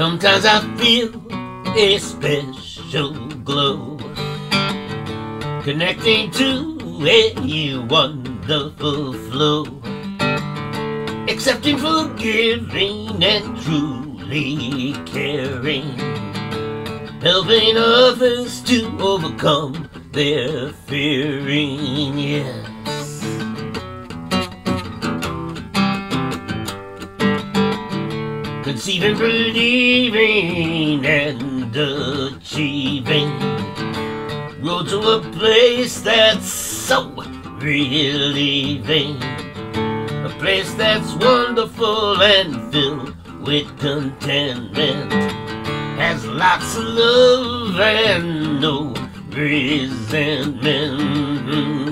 Sometimes I feel a special glow, connecting to a wonderful flow, accepting, forgiving, and truly caring, helping others to overcome their fearing, yes. Conceiving, believing, and achieving, road to a place that's so relieving, a place that's wonderful and filled with contentment, has lots of love and no resentment.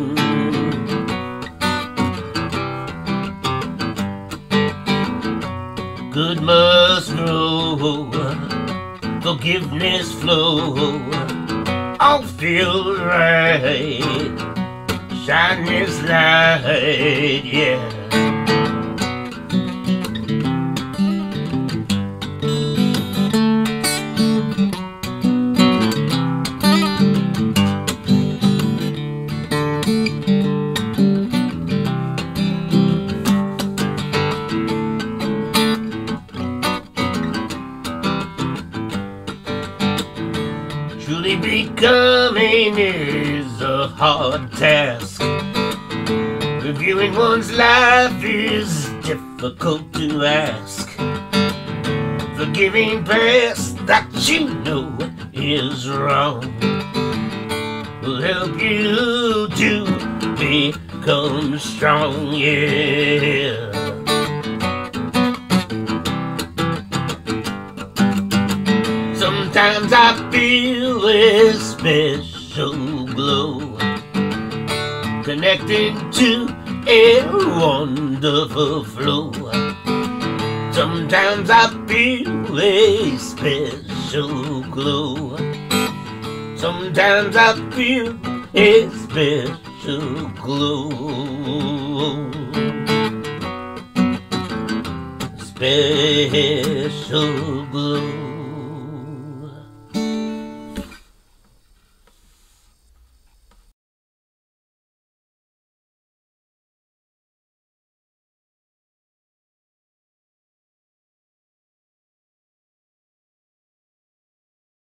Good must grow, forgiveness flow, all feel right, shine this light, yeah. Truly becoming is a hard task. Reviewing one's life is difficult to ask. Forgiving past that you know is wrong will help you to become strong, yeah. Sometimes I feel a special glow, connected to a wonderful flow. Sometimes I feel a special glow. Sometimes I feel a special glow. Special glow.